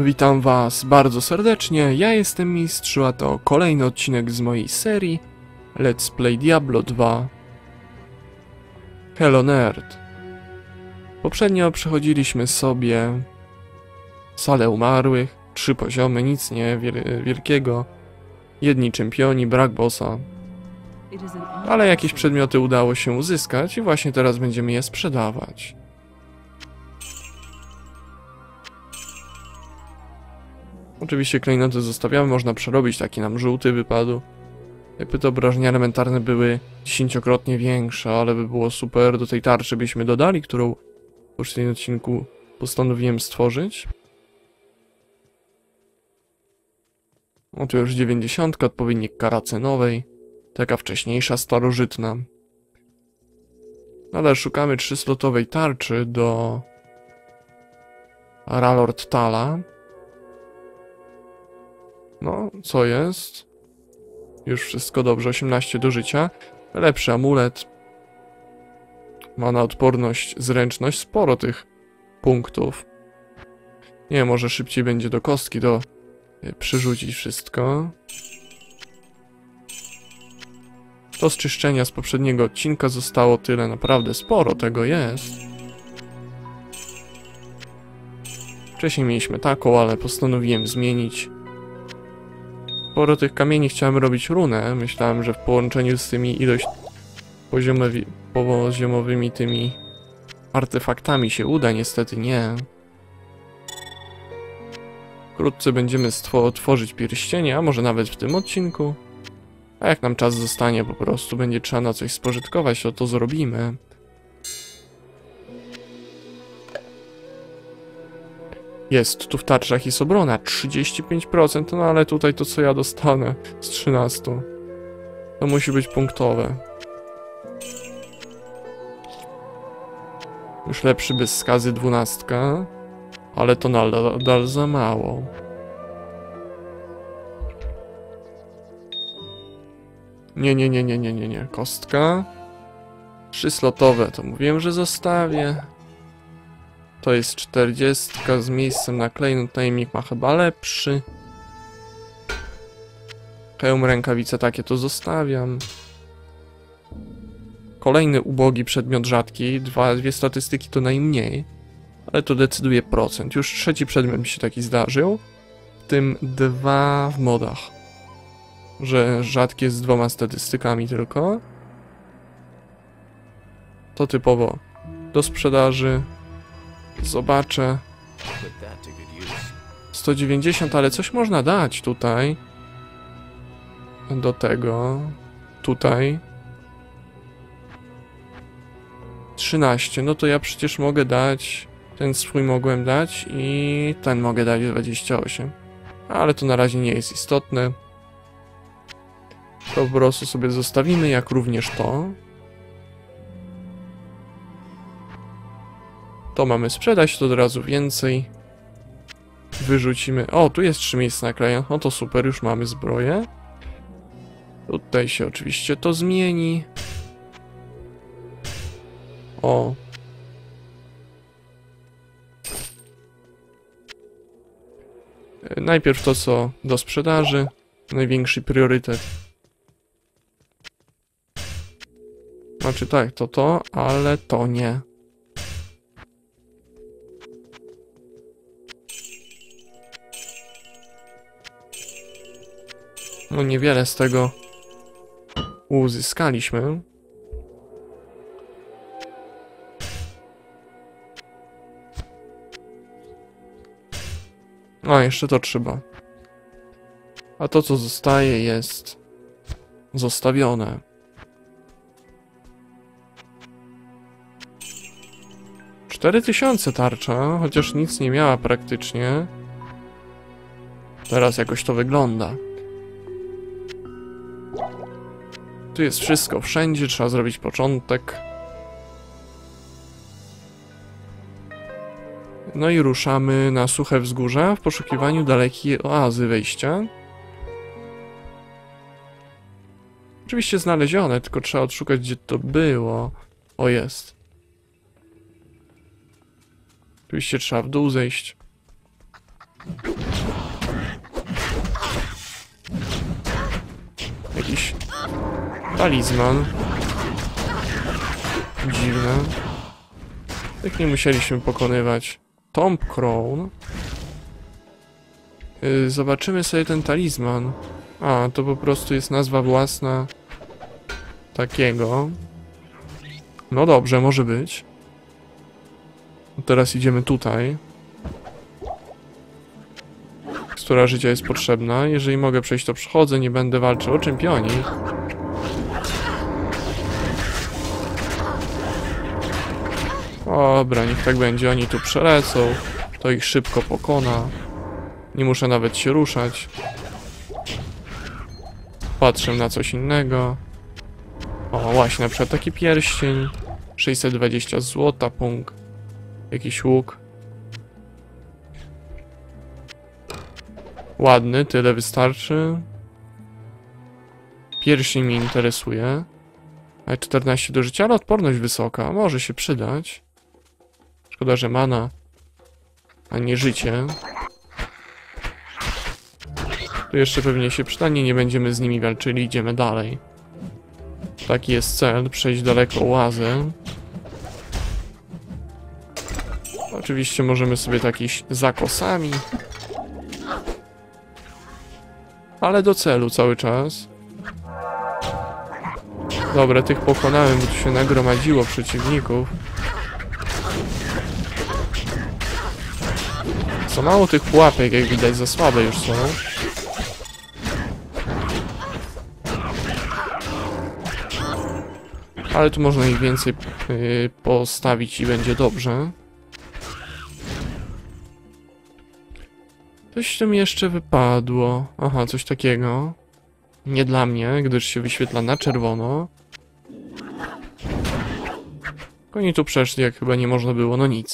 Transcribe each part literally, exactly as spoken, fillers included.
Witam was bardzo serdecznie, ja jestem Mistrz, a to kolejny odcinek z mojej serii Let's Play Diablo dwa Hello Nerd. Poprzednio przechodziliśmy sobie salę umarłych, trzy poziomy, nic nie wiel wielkiego, jedni czempioni, brak bossa, ale jakieś przedmioty udało się uzyskać i właśnie teraz będziemy je sprzedawać. Oczywiście klejnoty zostawiamy, można przerobić, taki nam żółty wypadł. Jakby te obrażenia elementarne były dziesięciokrotnie większe, ale by było super, do tej tarczy byśmy dodali, którą w poprzednim odcinku postanowiłem stworzyć. Oto już dziewięćdziesiątka, odpowiednik karacenowej, taka wcześniejsza, starożytna. Nadal szukamy trzyslotowej tarczy do Ralord Tala. No, co jest? Już wszystko dobrze, osiemnaście do życia. Lepszy amulet. Ma na odporność, zręczność, sporo tych punktów. Nie, może szybciej będzie do kostki, do przerzucić wszystko. To z czyszczenia z poprzedniego odcinka zostało tyle, naprawdę sporo tego jest. Wcześniej mieliśmy taką, ale postanowiłem zmienić. Sporo tych kamieni chciałem robić runę. Myślałem, że w połączeniu z tymi ilość poziomowi, poziomowymi tymi artefaktami się uda, niestety nie. Wkrótce będziemy tworzyć pierścienie, a może nawet w tym odcinku. A jak nam czas zostanie, po prostu będzie trzeba na coś spożytkować, to to zrobimy. Jest tu w tarczach jest obrona, trzydzieści pięć procent, no ale tutaj to co ja dostanę z trzynastu. To musi być punktowe. Już lepszy bez skazy dwunastka, ale to nadal za mało. Nie, nie, nie, nie, nie, nie, nie, kostka. Trzyslotowe, to mówiłem, że zostawię. To jest czterdziestka z miejscem na klejnot, najemnik ma chyba lepszy. Hełm, rękawice takie to zostawiam. Kolejny ubogi przedmiot rzadki, dwa, dwie statystyki to najmniej. Ale to decyduje procent. Już trzeci przedmiot mi się taki zdarzył. W tym dwa w modach. Że rzadkie z dwoma statystykami tylko. To typowo do sprzedaży. Zobaczę. sto dziewięćdziesiąt, ale coś można dać tutaj. Do tego. Tutaj. trzynaście. No to ja przecież mogę dać. Ten swój mogłem dać i ten mogę dać dwadzieścia osiem. Ale to na razie nie jest istotne. To po prostu sobie zostawimy, jak również to. To mamy sprzedać, to od razu więcej. Wyrzucimy. O, tu jest trzy miejsca na klejnot. No to super, już mamy zbroję. Tutaj się oczywiście to zmieni. O. Najpierw to, co do sprzedaży. Największy priorytet. Znaczy tak, to to, ale to nie. No niewiele z tego uzyskaliśmy. A, jeszcze to trzeba. A to, co zostaje, jest zostawione. cztery tysiące tarcza, chociaż nic nie miała praktycznie. Teraz jakoś to wygląda. Tu jest wszystko, wszędzie, trzeba zrobić początek. No i ruszamy na suche wzgórza w poszukiwaniu dalekiej oazy wejścia. Oczywiście znalezione, tylko trzeba odszukać, gdzie to było. O, jest. Oczywiście trzeba w dół zejść. Jakiś talizman. Dziwne. Tak nie musieliśmy pokonywać. Tomb Crown. Yy, zobaczymy sobie ten talizman. A, to po prostu jest nazwa własna takiego. No dobrze, może być. Teraz idziemy tutaj. Która życia jest potrzebna. Jeżeli mogę przejść, to przechodzę. Nie będę walczył o czempioni. Dobra, niech tak będzie. Oni tu przelecą. To ich szybko pokona. Nie muszę nawet się ruszać. Patrzę na coś innego. O, właśnie, na przykład taki pierścień. sześćset dwadzieścia złota, punkt. Jakiś łuk. Ładny, tyle wystarczy. Pierścień mnie interesuje. Ale czternaście do życia, ale odporność wysoka. Może się przydać. Szkoda, że mana, a nie życie. Tu jeszcze pewnie się przydanie, nie będziemy z nimi walczyli, idziemy dalej. Taki jest cel, przejść daleko oazę. Oczywiście możemy sobie tak iść za kosami. Ale do celu cały czas. Dobra, tych pokonałem, bo tu się nagromadziło przeciwników. Co mało tych pułapek, jak widać, za słabe już są. Ale tu można ich więcej yy, postawić i będzie dobrze. Coś tu mi jeszcze wypadło. Aha, coś takiego. Nie dla mnie, gdyż się wyświetla na czerwono. Oni tu przeszli, jak chyba nie można było, no nic.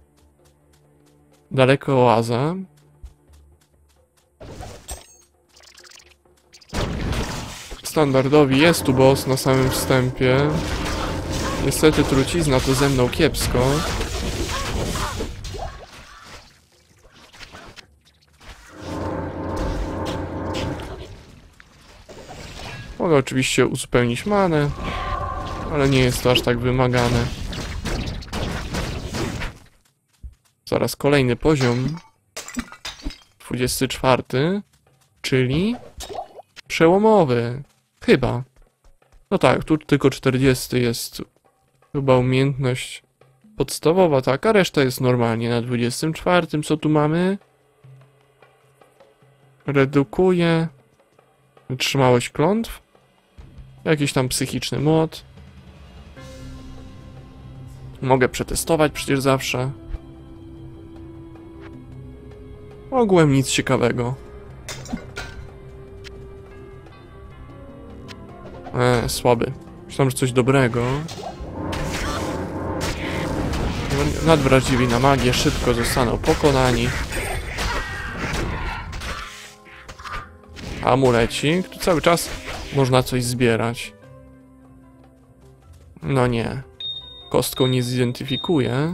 Daleko oaza. Standardowi jest tu boss na samym wstępie. Niestety trucizna to ze mną kiepsko. Mogę oczywiście uzupełnić manę, ale nie jest to aż tak wymagane. Zaraz kolejny poziom. dwudziesty czwarty, czyli przełomowy. Chyba. No tak, tu tylko czterdziesty jest chyba umiejętność podstawowa, tak, a reszta jest normalnie na dwudziestym czwartym. Co tu mamy? Redukuje wytrzymałość klątw. Jakiś tam psychiczny młot. Mogę przetestować przecież zawsze. Ogółem nic ciekawego. Eee, słaby. Myślałem, że coś dobrego. Nadwrażliwi na magię, szybko zostaną pokonani. Amulecik. Tu cały czas można coś zbierać. No nie. Kostką nie zidentyfikuję.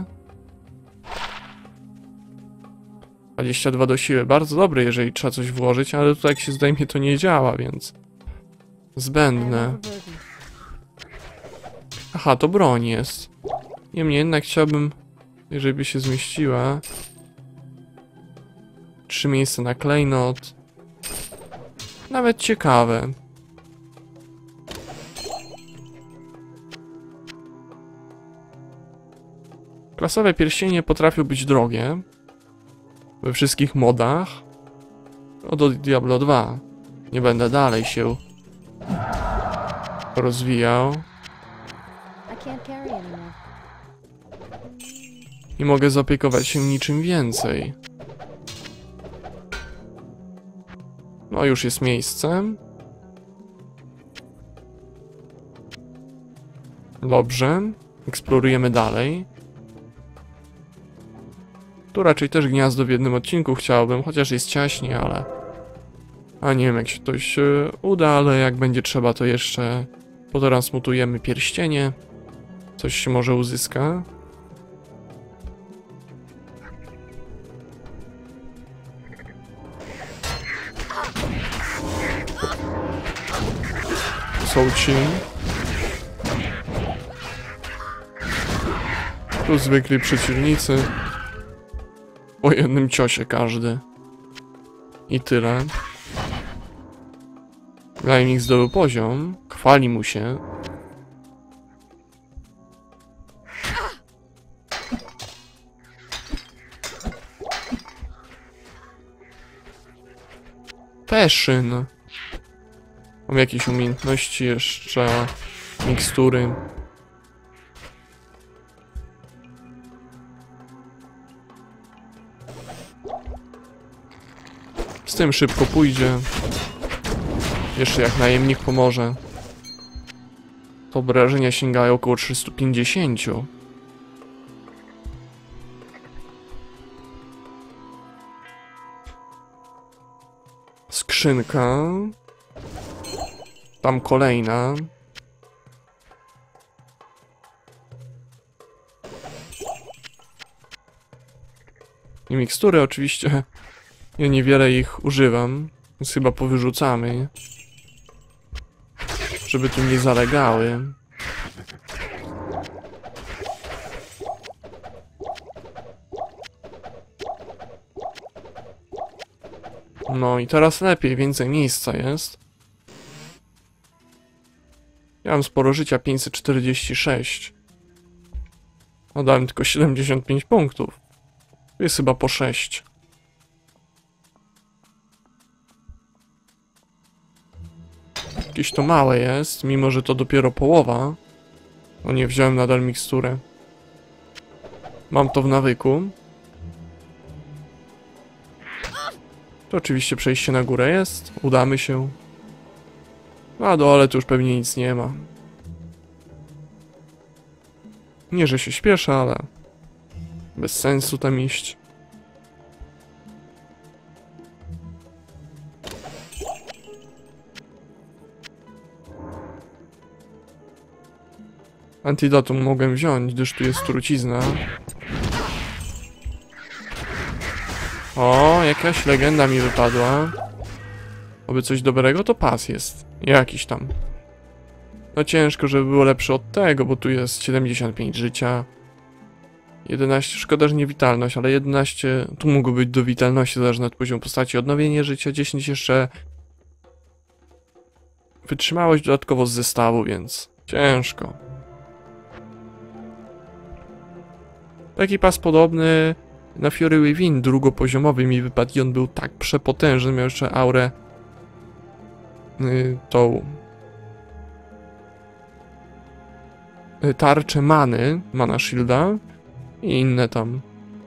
dwadzieścia dwa do siły. Bardzo dobry, jeżeli trzeba coś włożyć, ale tutaj jak się zdejmie, to nie działa, więc... Zbędne. Aha, to broń jest. Niemniej jednak chciałbym, jeżeli by się zmieściła... Trzy miejsca na klejnot. Nawet ciekawe. Klasowe pierścienie potrafią być drogie. We wszystkich modach. Od Diablo dwa. Nie będę dalej się rozwijał. I mogę zaopiekować się niczym więcej. No już jest miejsce. Dobrze. Eksplorujemy dalej. Tu raczej też gniazdo w jednym odcinku chciałbym, chociaż jest ciaśnie, ale... A nie wiem, jak się to się uda, ale jak będzie trzeba, to jeszcze potransmutujemy pierścienie. Coś się może uzyska. Są ci. Tu zwykli przeciwnicy. Po jednym ciosie każdy. I tyle. Gajnik zdobył poziom. Chwali mu się. Fashion. Mam jakieś umiejętności jeszcze. Mikstury. Z tym szybko pójdzie. Jeszcze jak najemnik pomoże. To obrażenia sięgają około trzysta pięćdziesiąt. Skrzynka. Tam kolejna. I mikstury oczywiście. Ja niewiele ich używam, więc chyba powyrzucamy. Żeby tu nie zalegały. No i teraz lepiej, więcej miejsca jest. Ja mam sporo życia, pięćset czterdzieści sześć. No dałem tylko siedemdziesiąt pięć punktów. To jest chyba po sześć. Jakieś to małe jest, mimo że to dopiero połowa. No nie, wziąłem nadal miksturę. Mam to w nawyku. To oczywiście przejście na górę jest. Udamy się. Na dole tu już pewnie nic nie ma. Nie, że się śpieszę, ale bez sensu tam iść. Antidotum mogę wziąć, gdyż tu jest trucizna. O, jakaś legenda mi wypadła. Oby coś dobrego, to pas jest. Jakiś tam. No ciężko, żeby było lepsze od tego, bo tu jest siedemdziesiąt pięć życia. jedenaście, szkoda, że nie witalność, ale jedenaście, tu mógł być do witalności, zależne od poziomu postaci. Odnowienie życia, dziesięć jeszcze. Wytrzymałość dodatkowo z zestawu, więc ciężko. Taki pas podobny na Fury Within, drugopoziomowy mi wypadł i on był tak przepotężny, miał jeszcze aurę yy, tą yy, tarczę many, mana shielda i inne tam.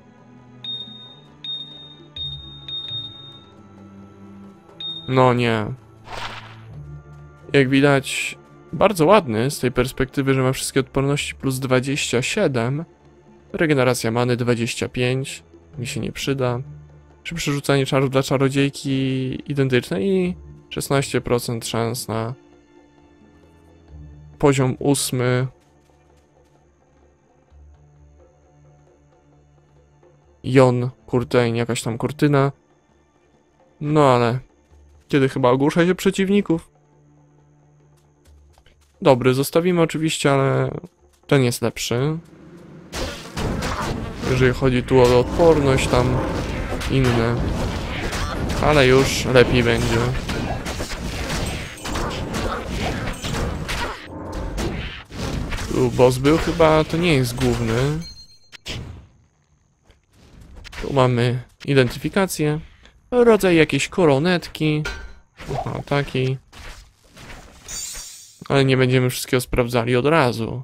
No nie. Jak widać, bardzo ładny z tej perspektywy, że ma wszystkie odporności plus dwadzieścia siedem. Regeneracja many dwadzieścia pięć. Mi się nie przyda. Przy przerzucaniu czarów dla czarodziejki identyczne i szesnaście procent szans na poziom ósmy. Jon, kurteń, jakaś tam kurtyna. No ale kiedy chyba ogłusza się przeciwników? Dobry, zostawimy oczywiście, ale ten jest lepszy. Jeżeli chodzi tu o odporność, tam inne. Ale już lepiej będzie. Tu boss był chyba, to nie jest główny. Tu mamy identyfikację. Rodzaj jakiejś koronetki. Aha, taki. Ale nie będziemy wszystkiego sprawdzali od razu.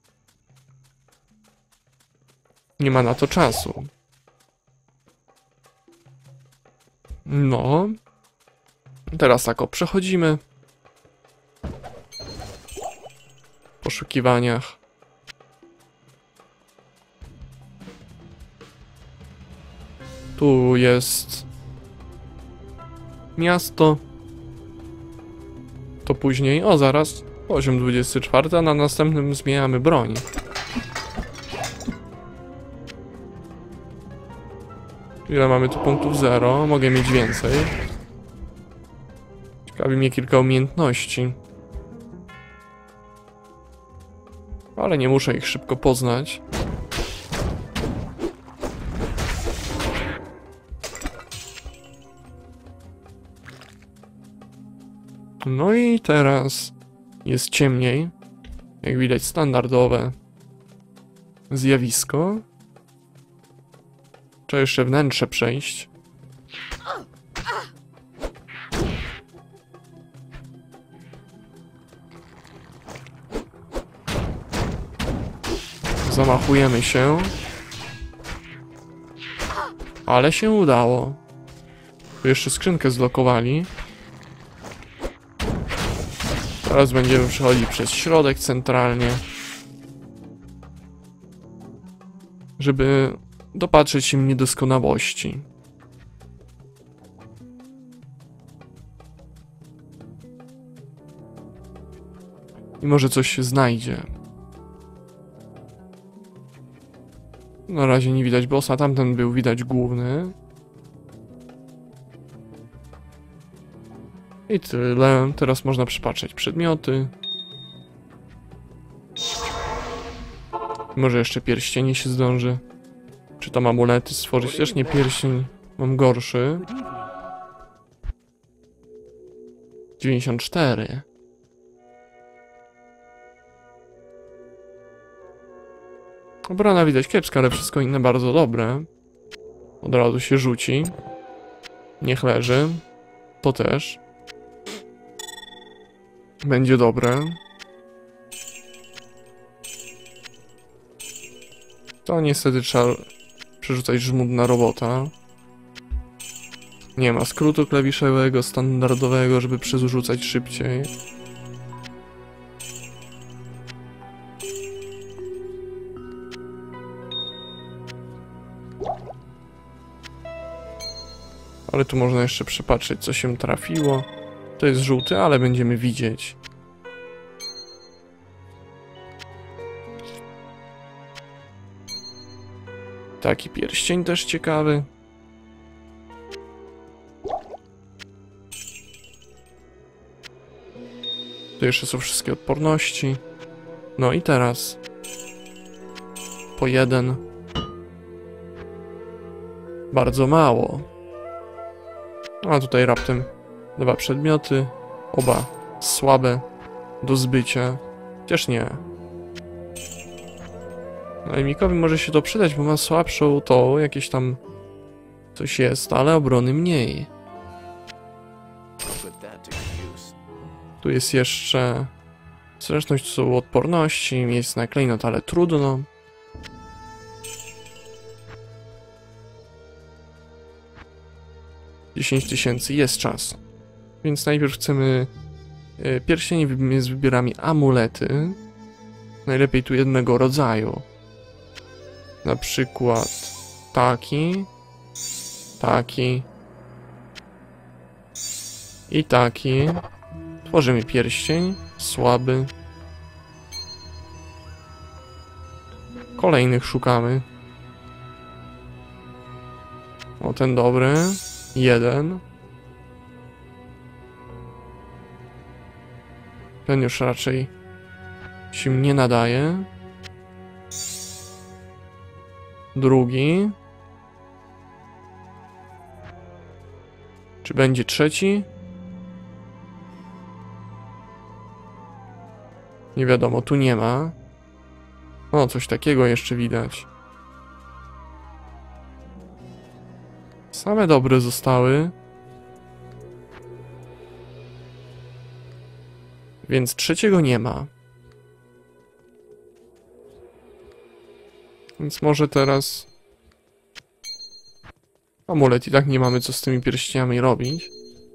Nie ma na to czasu. No. Teraz tak o, przechodzimy. W poszukiwaniach. Tu jest miasto. To później, o zaraz, poziom dwudziesty czwarty, a na następnym zmieniamy broń. Ile mamy tu punktów? zero. Mogę mieć więcej. Ciekawi mnie kilka umiejętności. Ale nie muszę ich szybko poznać. No i teraz jest ciemniej. Jak widać, standardowe zjawisko. Trzeba jeszcze wnętrze przejść. Zamachujemy się. Ale się udało. Tu jeszcze skrzynkę zlokowali. Teraz będziemy przechodzić przez środek centralnie. Żeby dopatrzeć się niedoskonałości. I może coś się znajdzie. Na razie nie widać bossa, tamten był widać główny. I tyle. Teraz można przypatrzeć przedmioty. Może jeszcze pierścienie się zdąży. Czy tam amulety stworzyć? Też nie pierścień. Mam gorszy. dziewięćdziesiąt cztery. Obrona widać kiepska, ale wszystko inne bardzo dobre. Od razu się rzuci. Niech leży. To też. Będzie dobre. To niestety trzeba przerzucać żmud na robota. Nie ma skrótu klawiszowego standardowego, żeby przerzucać szybciej. Ale tu można jeszcze przepatrzeć, co się trafiło. To jest żółty, ale będziemy widzieć. Taki pierścień też ciekawy. Tu jeszcze są wszystkie odporności. No i teraz po jeden. Bardzo mało. A tutaj raptem dwa przedmioty. Oba słabe do zbycia. Chociaż nie. Najemnikowi może się to przydać, bo ma słabszą to, jakieś tam coś jest, ale obrony mniej. Tu jest jeszcze zręczność, tu są odporności, jest na klejnot, ale trudno. dziesięć tysięcy, jest czas. Więc najpierw chcemy pierścienie, więc wybieramy amulety. Najlepiej tu jednego rodzaju. Na przykład taki, taki i taki. Tworzymy pierścień, słaby. Kolejnych szukamy. O, ten dobry. Jeden. Ten już raczej się nie nadaje. Drugi. Czy będzie trzeci? Nie wiadomo, tu nie ma. O, coś takiego jeszcze widać. Same dobre zostały. Więc trzeciego nie ma. Więc może teraz... Amulet, i tak nie mamy co z tymi pierścieniami robić.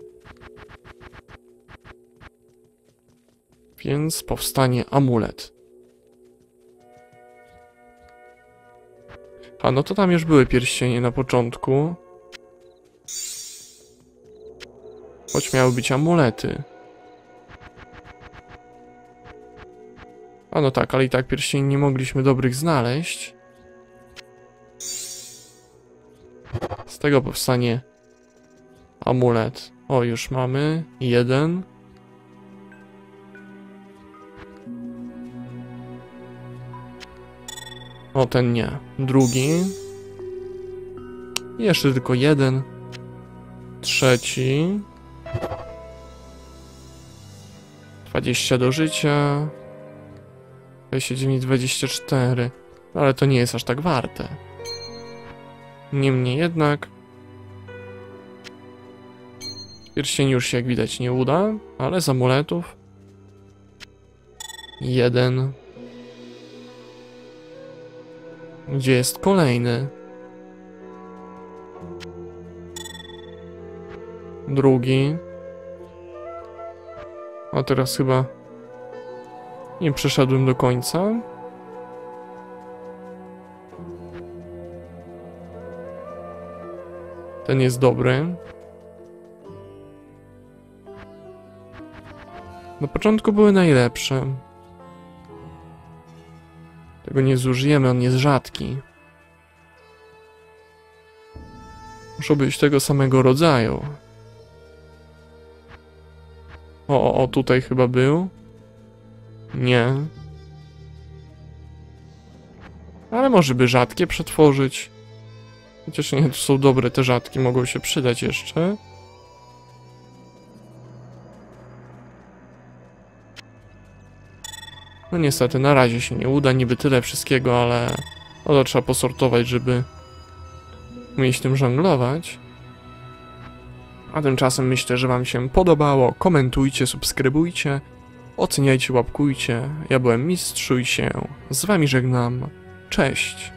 Więc powstanie amulet. A no to tam już były pierścienie na początku. Choć miały być amulety. A no tak, ale i tak pierścieni nie mogliśmy dobrych znaleźć. Z tego powstanie Amulet. O, już mamy. Jeden. O, ten nie. Drugi. Jeszcze tylko jeden. Trzeci. dwadzieścia do życia. dwadzieścia dziewięć, dwadzieścia cztery. Ale to nie jest aż tak warte. Niemniej jednak pierścień już się jak widać nie uda, ale z amuletów jeden. Gdzie jest kolejny? Drugi. A teraz chyba nie przeszedłem do końca. Ten jest dobry. Na początku były najlepsze. Tego nie zużyjemy, on jest rzadki. Muszą być tego samego rodzaju. O, o, o, tutaj chyba był. Nie. Ale może by rzadkie przetworzyć. Chociaż nie, to są dobre, te rzadkie mogą się przydać jeszcze. No niestety, na razie się nie uda, niby tyle wszystkiego, ale no to trzeba posortować, żeby umieć tym żonglować. A tymczasem myślę, że wam się podobało. Komentujcie, subskrybujcie, oceniajcie, łapkujcie. Ja byłem Mistrzuj się. Z wami żegnam. Cześć.